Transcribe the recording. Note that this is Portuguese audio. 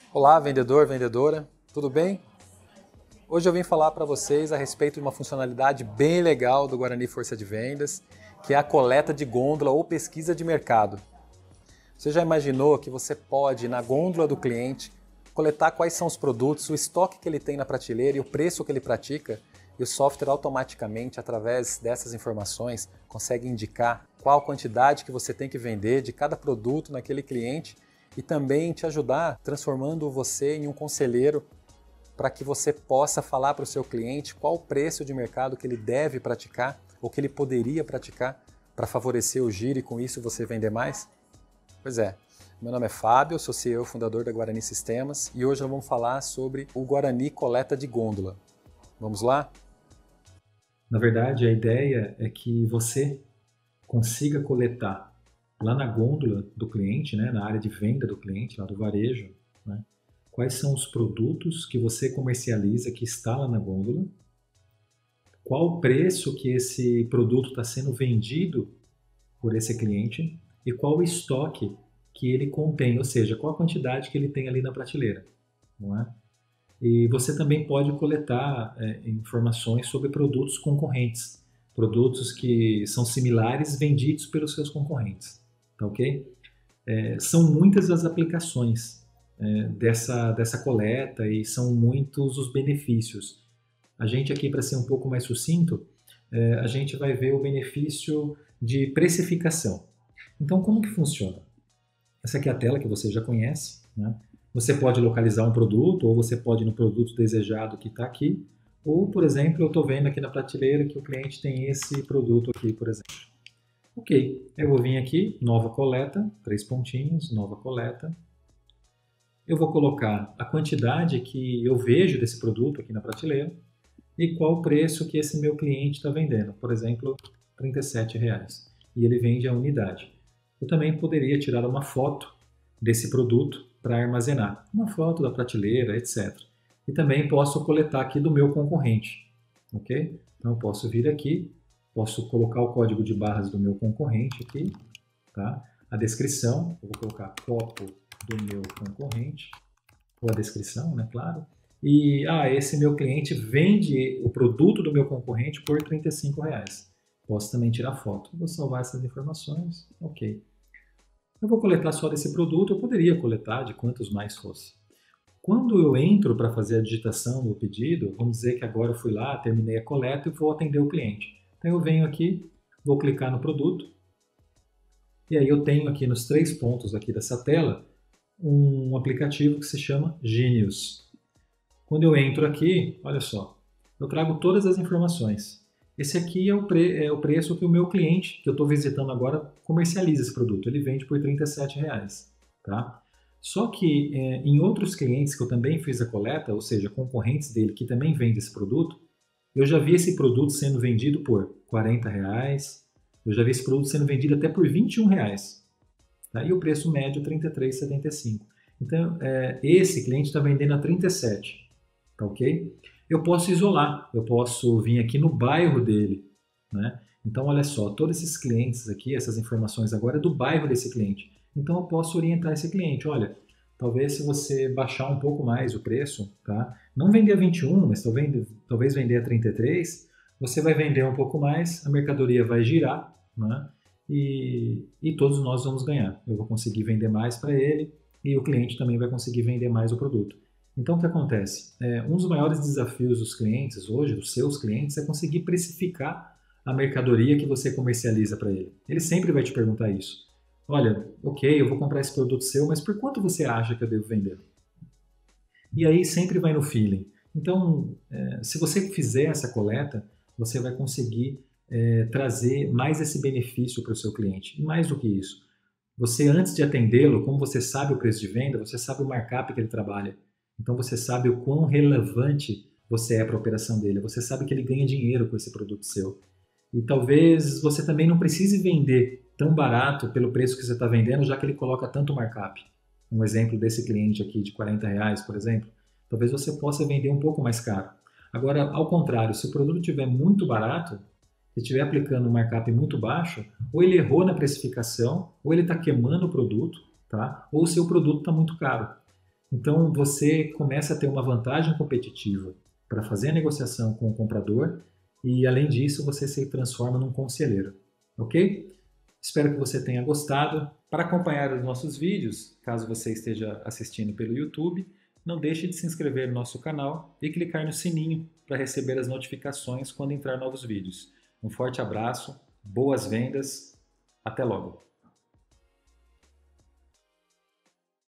Olá, vendedor, vendedora, tudo bem? Hoje eu vim falar para vocês a respeito de uma funcionalidade bem legal do Guarani Força de Vendas, que é a coleta de gôndola ou pesquisa de mercado. Você já imaginou que você pode, na gôndola do cliente, coletar quais são os produtos, o estoque que ele tem na prateleira e o preço que ele pratica? E o software automaticamente, através dessas informações, consegue indicar qual quantidade que você tem que vender de cada produto naquele cliente e também te ajudar transformando você em um conselheiro para que você possa falar para o seu cliente qual o preço de mercado que ele deve praticar ou que ele poderia praticar para favorecer o giro e com isso você vender mais? Pois é, meu nome é Fábio, sou CEO fundador da Guarani Sistemas e hoje nós vamos falar sobre o Guarani Coleta de Gôndola. Vamos lá? Na verdade, a ideia é que você consiga coletar lá na gôndola do cliente, né, na área de venda do cliente, lá do varejo, né, quais são os produtos que você comercializa que está lá na gôndola, qual o preço que esse produto está sendo vendido por esse cliente e qual o estoque que ele contém, ou seja, qual a quantidade que ele tem ali na prateleira, não é? E você também pode coletar informações sobre produtos concorrentes, produtos que são similares vendidos pelos seus concorrentes, tá ok? São muitas as aplicações dessa coleta e são muitos os benefícios. A gente aqui, para ser um pouco mais sucinto, a gente vai ver o benefício de precificação. Então, como que funciona? Essa aqui é a tela que você já conhece, né? Você pode localizar um produto, ou você pode ir no produto desejado que está aqui, ou, por exemplo, eu estou vendo aqui na prateleira que o cliente tem esse produto aqui, por exemplo. Ok, eu vou vir aqui, nova coleta, 3 pontinhos, nova coleta. Eu vou colocar a quantidade que eu vejo desse produto aqui na prateleira e qual o preço que esse meu cliente está vendendo, por exemplo, R$ 37,00. E ele vende a unidade. Eu também poderia tirar uma foto desse produto para armazenar, uma foto da prateleira, etc. E também posso coletar aqui do meu concorrente, ok? Então eu posso vir aqui, posso colocar o código de barras do meu concorrente aqui, tá? A descrição, eu vou colocar copo do meu concorrente, ou a descrição, né, claro. E, esse meu cliente vende o produto do meu concorrente por R$ 35,00. Posso também tirar foto. Vou salvar essas informações, ok. Eu vou coletar só desse produto, eu poderia coletar de quantos mais fosse. Quando eu entro para fazer a digitação do pedido, vamos dizer que agora eu fui lá, terminei a coleta e vou atender o cliente. Então eu venho aqui, vou clicar no produto, e aí eu tenho aqui nos 3 pontos aqui dessa tela, um aplicativo que se chama Genius. Quando eu entro aqui, olha só, eu trago todas as informações. Esse aqui é o preço que o meu cliente, que eu estou visitando agora, comercializa esse produto. Ele vende por R$ 37,00. Tá? Só que em outros clientes que eu também fiz a coleta, ou seja, concorrentes dele que também vendem esse produto, eu já vi esse produto sendo vendido por R$ 40,00. Eu já vi esse produto sendo vendido até por R$ 21,00. Tá? E o preço médio R$ 33,75. Então, esse cliente está vendendo a R$ 37,00. Tá ok? Eu posso isolar, eu posso vir aqui no bairro dele, né? Então, olha só, todos esses clientes aqui, essas informações agora é do bairro desse cliente. Então, eu posso orientar esse cliente, olha, talvez se você baixar um pouco mais o preço, tá? Não vender a 21, mas talvez vender a 33, você vai vender um pouco mais, a mercadoria vai girar, né? E todos nós vamos ganhar. Eu vou conseguir vender mais para ele e o cliente também vai conseguir vender mais o produto. Então, o que acontece? Um dos maiores desafios dos clientes hoje, dos seus clientes, é conseguir precificar a mercadoria que você comercializa para ele. Ele sempre vai te perguntar isso. Olha, ok, eu vou comprar esse produto seu, mas por quanto você acha que eu devo vender? E aí sempre vai no feeling. Então, se você fizer essa coleta, você vai conseguir trazer mais esse benefício para o seu cliente. E mais do que isso, você antes de atendê-lo, como você sabe o preço de venda, você sabe o markup que ele trabalha. Então você sabe o quão relevante você é para a operação dele, você sabe que ele ganha dinheiro com esse produto seu. E talvez você também não precise vender tão barato pelo preço que você está vendendo, já que ele coloca tanto markup. Um exemplo desse cliente aqui de R$ 40,00, por exemplo, talvez você possa vender um pouco mais caro. Agora, ao contrário, se o produto estiver muito barato, se estiver aplicando um markup muito baixo, ou ele errou na precificação, ou ele está queimando o produto, tá? Ou o seu produto está muito caro. Então você começa a ter uma vantagem competitiva para fazer a negociação com o comprador e, além disso, você se transforma num conselheiro. Ok? Espero que você tenha gostado. Para acompanhar os nossos vídeos, caso você esteja assistindo pelo YouTube, não deixe de se inscrever no nosso canal e clicar no sininho para receber as notificações quando entrar novos vídeos. Um forte abraço, boas vendas, até logo!